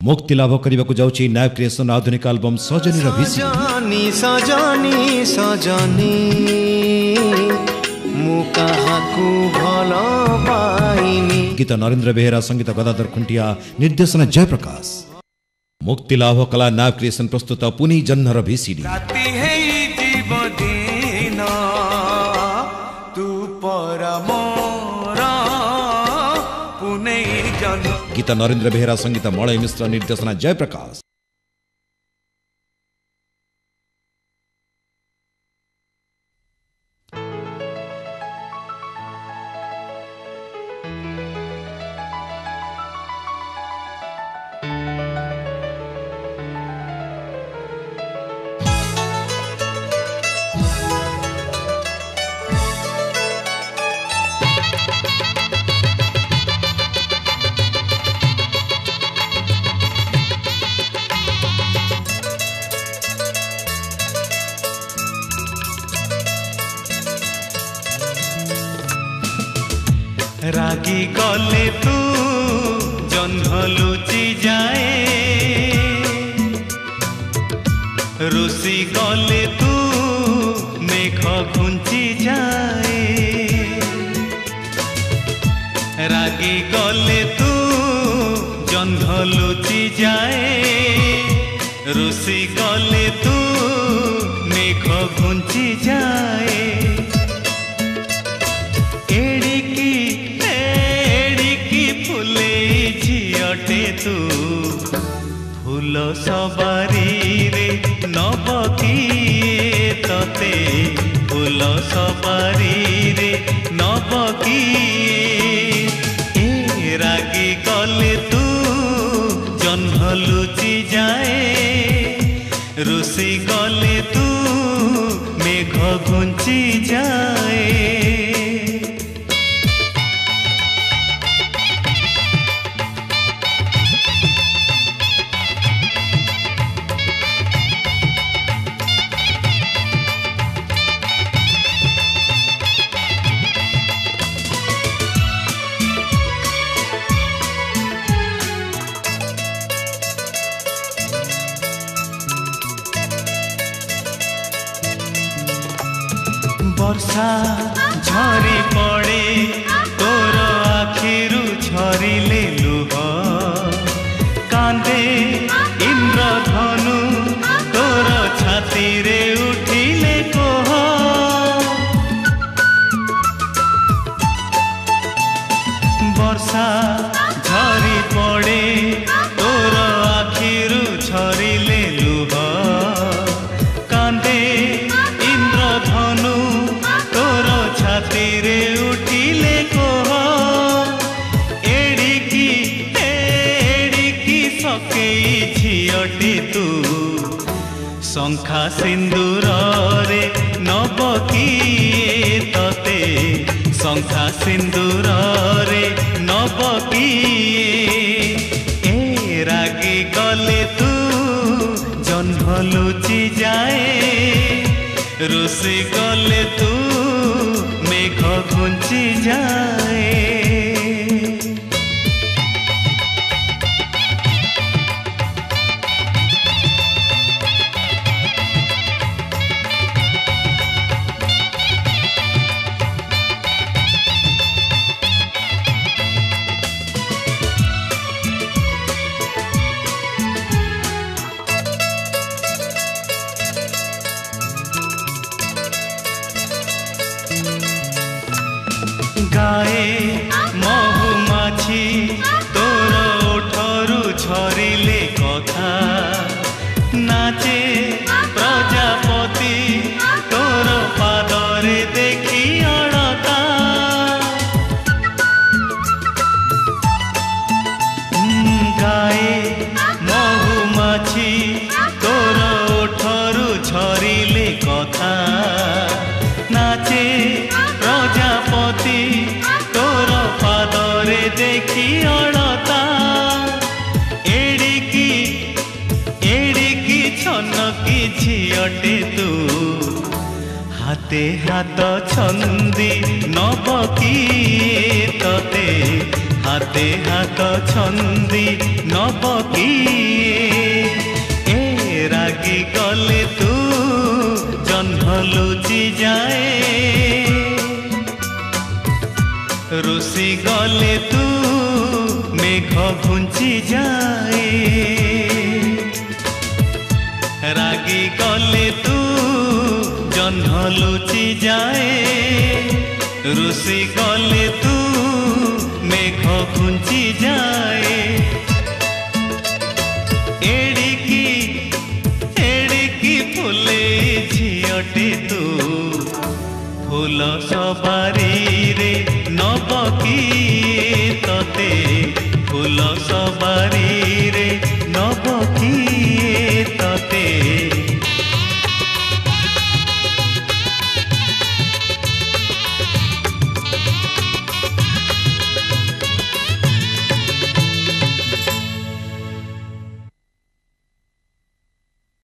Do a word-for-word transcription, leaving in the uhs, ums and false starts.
मुक्ति लाभ करने को जाउची नायक क्रिएशन आधुनिक एल्बम सजनी र सजनी सजनी सजनी मु काहाकू भलो पाइनी। गीत नरेंद्र बेहेरा, संगीत गदाधर खुंटिया, निर्देशन जयप्रकाश। मुक्ति लाभ कला नायक क्रिएशन प्रस्तुत पुनी जन्म र भिसिडी। गीत नरेंद्र बेहेरा, संगीत मलय मिश्र, निर्देशन जयप्रकाश। रागी गले तू जन्म लुचि जाए, रुसी गले तू मेघ घुंची जाए। रागी गले तू जन्म लुचि जाए, रुसी गले तू मेघ घुंची जाए। तू फूल सवारी रे नब किए तते, फूल सवारी रे नब किए। ए रागी गले तू जन्म लुचि जाए, रुसी गले तू मेघ घुंची जाए। वर्षा झरी पड़े तोर आखिरु झरिले लुह, कांदे इंद्रधनु तोर छाती रे उठिले कोह। वर्षा झरी पड़े तोर आखिरु झरिले लुह, कांदे इंद्रधनु छातीरे उठिले कोह। एड़िकी एड़िकी सकेई झियटी तू, शंखा सिंदूर रे नब किए तते, शंखा सिंदूर रे नब किए। ए रागी गले तू जन्म लुचि जाए, रुसी गले तू मेघ घुंची जाए। गाए महुमाछी तोर ओठरू झरिले कथा, नाचे प्रजापति तोर पादरे देखी अड़ता। गाए महुमाछी तोर ओठरू झरिले कथा, नाचे प्रजापति तोर पादरे देखी अड़ता। एड़िकी एड़िकी छनकी झियटे तू, हाते हाथ छंदी नब किए तते, हाते हाथ छंदी नब किए ए रागी गले तू जह्न लुचि जाए रुसी गले तू मेघ घुंची जाए रागी गले तू जह्न लुचि जाए रुसी गले तू मेघ घुंची जाए एड़िकी एड़िकी फुले झियटे तू फूल सबारी रे नब किए तते फूल सबारी रे